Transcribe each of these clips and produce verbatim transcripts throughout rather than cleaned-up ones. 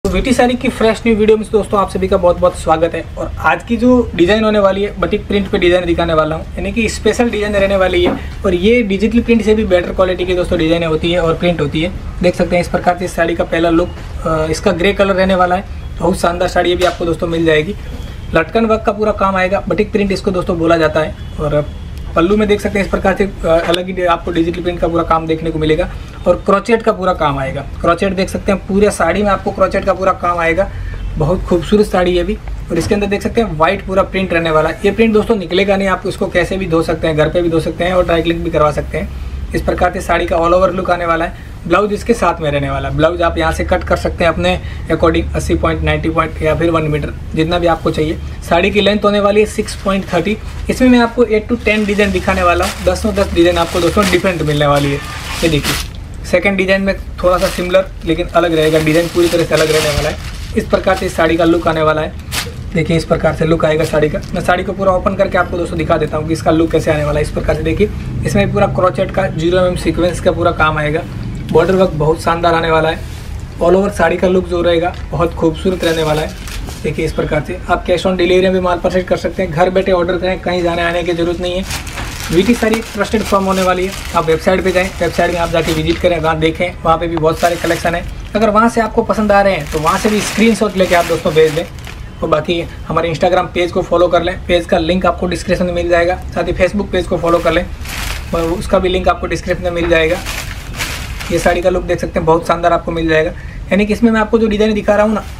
VT sari की fresh new video में दोस्तों आप सभी का बहुत बहुत स्वागत है। और आज की जो डिज़ाइन होने वाली है बटिक प्रिंट पे डिज़ाइन दिखाने वाला हूँ, यानी कि स्पेशल डिज़ाइन रहने वाली है। और ये डिजिटल प्रिंट से भी बेटर क्वालिटी की दोस्तों डिज़ाइन होती है और प्रिंट होती है। देख सकते हैं इस प्रकार से इस साड़ी का पहला लुक, इसका ग्रे कलर रहने वाला है। बहुत शानदार साड़ी ये भी आपको दोस्तों मिल जाएगी। लटकन वर्क का पूरा काम आएगा, बटिक प्रिंट इसको दोस्तों बोला जाता है। और पल्लू में देख सकते हैं इस प्रकार से अलग ही आपको डिजिटल प्रिंट का पूरा काम देखने को मिलेगा। और क्रोचेट का पूरा काम आएगा। क्रोचेट देख सकते हैं पूरे साड़ी में आपको क्रोचेट का पूरा काम आएगा। बहुत खूबसूरत साड़ी है भी। और इसके अंदर देख सकते हैं वाइट पूरा प्रिंट रहने वाला है। ये प्रिंट दोस्तों निकलेगा नहीं, आप इसको कैसे भी धो सकते हैं, घर पे भी धो सकते हैं और ड्राई क्लीन भी करवा सकते हैं। इस प्रकार से साड़ी का ऑल ओवर लुक आने वाला है। ब्लाउज इसके साथ में रहने वाला है। ब्लाउज आप यहाँ से कट कर सकते हैं अपने अकॉर्डिंग, अस्सी पॉइंट, नब्बे पॉइंट या फिर वन मीटर जितना भी आपको चाहिए। साड़ी की लेंथ होने वाली है सिक्स पॉइंट थर्टी। इसमें मैं आपको एट टू टेन डिज़ाइन दिखाने वाला हूँ। दस में दस डिज़ाइन आपको दोस्तों डिफरेंट मिलने वाली है। ये देखिए सेकंड डिज़ाइन में थोड़ा सा सिमिलर लेकिन अलग रहेगा, डिज़ाइन पूरी तरह से अलग रहने वाला है। इस प्रकार से इस साड़ी का लुक आने वाला है। देखिए इस प्रकार से लुक आएगा साड़ी का। मैं साड़ी को पूरा ओपन करके आपको दोस्तों दिखा देता हूँ कि इसका लुक कैसे आने वाला है। इस प्रकार से देखिए इसमें पूरा क्रोचेट का जीरो एम एम सीक्वेंस का पूरा काम आएगा। बॉर्डर वर्क बहुत शानदार आने वाला है। ऑल ओवर साड़ी का लुक जो रहेगा बहुत खूबसूरत रहने वाला है। देखिए इस प्रकार से आप कैश ऑन डिलीवरी में भी माल परचेज कर सकते हैं। घर बैठे ऑर्डर करें, कहीं जाने आने की जरूरत नहीं है। वीटी साड़ी ट्रस्टेड फॉर्म होने वाली है। आप वेबसाइट पे जाएं, वेबसाइट में आप जाके विजिट करें, वहाँ देखें, वहाँ पे भी बहुत सारे कलेक्शन है। अगर वहाँ से आपको पसंद आ रहे हैं तो वहाँ से भी स्क्रीनशॉट लेके आप दोस्तों भेज दें। और बाकी हमारे इंस्टाग्राम पेज को फॉलो कर लें, पेज का लिंक आपको डिस्क्रिप्शन में मिल जाएगा। साथ ही फेसबुक पेज को फॉलो कर लें, उसका भी लिंक आपको डिस्क्रिप्शन में मिल जाएगा। ये साड़ी का लुक देख सकते हैं बहुत शानदार आपको मिल जाएगा। यानी कि इसमें मैं आपको जो डिज़ाइन दिखा रहा हूँ ना,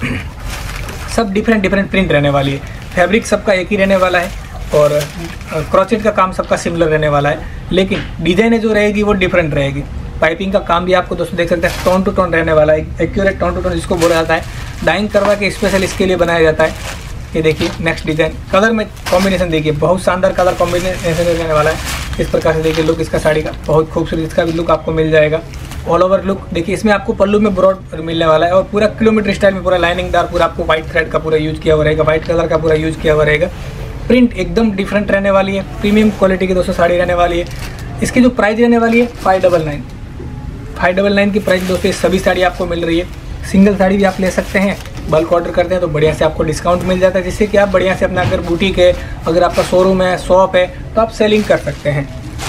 सब डिफरेंट डिफरेंट प्रिंट रहने वाली है। फैब्रिक सबका एक ही रहने वाला है और क्रोचेट का काम सबका सिमिलर रहने वाला है, लेकिन डिज़ाइने जो रहेगी वो डिफरेंट रहेगी। पाइपिंग का काम भी आपको दोस्तों देख सकते हैं टोन टू टोन रहने वाला है। एक्यूरेट टोन टू टोन जिसको बोला जाता है, डाइंग करवा के स्पेशल इसके लिए बनाया जाता है। ये देखिए नेक्स्ट डिज़ाइन, कलर में कॉम्बिनेशन देखिए बहुत शानदार कलर कॉम्बिनेशन रहने वाला है। इस प्रकार से देखिए लुक इसका साड़ी का बहुत खूबसूरत, इसका भी लुक आपको मिल जाएगा। ऑल ओवर लुक देखिए इसमें आपको पल्लू में ब्रॉड मिलने वाला है और पूरा किलोमीटर स्टाइल में पूरा लाइनिंग दार पूरा आपको व्हाइट थ्रेड का पूरा यूज किया हुआ रहेगा, व्हाइट कलर का पूरा यूज किया हुआ रहेगा। प्रिंट एकदम डिफरेंट रहने वाली है, प्रीमियम क्वालिटी की दोस्तों साड़ी रहने वाली है। इसकी जो प्राइस रहने वाली है five double nine five double nine की प्राइस दोस्तों सभी साड़ी आपको मिल रही है। सिंगल साड़ी भी आप ले सकते हैं, बल्क ऑर्डर करते हैं तो बढ़िया से आपको डिस्काउंट मिल जाता है, जिससे कि आप बढ़िया से अपना अगर बुटीक है, अगर आपका शोरूम है, शॉप है, तो आप सेलिंग कर सकते हैं।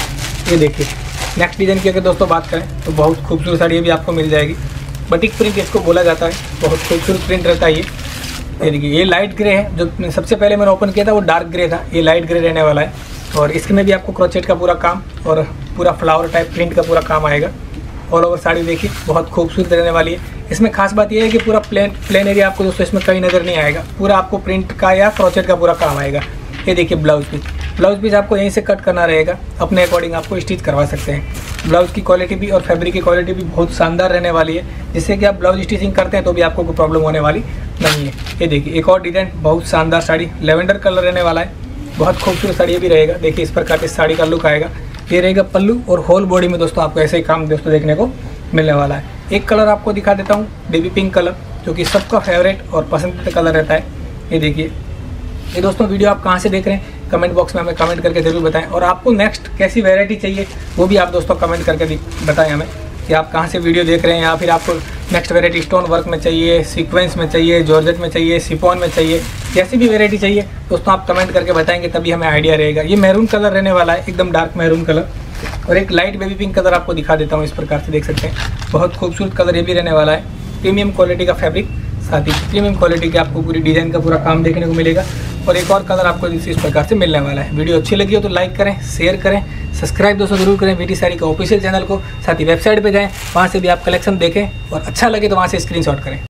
ये देखिए नेक्स्ट डिज़ाइन की अगर दोस्तों बात करें तो बहुत खूबसूरत साड़ी भी आपको मिल जाएगी। बटिक प्रिंट इसको बोला जाता है, बहुत खूबसूरत प्रिंट रहता है ये। ये देखिए ये लाइट ग्रे है, जो सबसे पहले मैंने ओपन किया था वो डार्क ग्रे था, ये लाइट ग्रे रहने वाला है। और इसमें भी आपको क्रोचेट का पूरा काम और पूरा फ्लावर टाइप प्रिंट का पूरा काम आएगा। ऑल ओवर साड़ी देखिए बहुत खूबसूरत रहने वाली है। इसमें खास बात यह है कि पूरा प्लेन प्लेन एरिया आपको दोस्तों इसमें कहीं नज़र नहीं आएगा, पूरा आपको प्रिंट का या क्रोचेट का पूरा काम आएगा। ये देखिए ब्लाउज पीस, ब्लाउज पीस आपको यहीं से कट करना रहेगा, अपने अकॉर्डिंग आपको स्टिच करवा सकते हैं। ब्लाउज की क्वालिटी भी और फैब्रिक की क्वालिटी भी बहुत शानदार रहने वाली है, जिससे कि आप ब्लाउज स्टिचिंग करते हैं तो भी आपको कोई प्रॉब्लम होने वाली नहीं है। ये देखिए एक और डिज़ाइन, बहुत शानदार साड़ी, लेवेंडर कलर रहने वाला है, बहुत खूबसूरत साड़ी भी रहेगा। देखिए इस प्रकार की साड़ी का लुक आएगा। ये रहेगा पल्लू और होल बॉडी में दोस्तों आपको ऐसे ही काम दोस्तों देखने को मिलने वाला है। एक कलर आपको दिखा देता हूँ, बेबी पिंक कलर, जो कि सबका फेवरेट और पसंदीदा कलर रहता है। ये देखिए ये दोस्तों वीडियो आप कहाँ से देख रहे हैं कमेंट बॉक्स में हमें कमेंट करके ज़रूर बताएं। और आपको नेक्स्ट कैसी वैरायटी चाहिए वो भी आप दोस्तों कमेंट करके बताएं हमें कि आप कहाँ से वीडियो देख रहे हैं, या फिर आपको नेक्स्ट वैरायटी स्टोन वर्क में चाहिए, सीक्वेंस में चाहिए, जॉर्जेट में चाहिए, सिफॉन में चाहिए, जैसी भी वैरायटी चाहिए दोस्तों आप कमेंट करके बताएंगे, तभी हमें आइडिया रहेगा। ये मैरून कलर रहने वाला है, एकदम डार्क मैरून कलर। और एक लाइट बेबी पिंक कलर आपको दिखा देता हूँ, इस प्रकार से देख सकते हैं बहुत खूबसूरत कलर ये भी रहने वाला है। प्रीमियम क्वालिटी का फैब्रिक, साथ ही प्रीमियम क्वालिटी के आपको पूरी डिज़ाइन का पूरा काम देखने को मिलेगा। और एक और कलर आपको इस प्रकार से मिलने वाला है। वीडियो अच्छी लगी हो तो लाइक करें, शेयर करें, सब्सक्राइब दोस्तों जरूर करें वीटी साड़ी का ऑफिशियल चैनल को। साथ ही वेबसाइट पे जाएं, वहाँ से भी आप कलेक्शन देखें और अच्छा लगे तो वहाँ से स्क्रीनशॉट करें।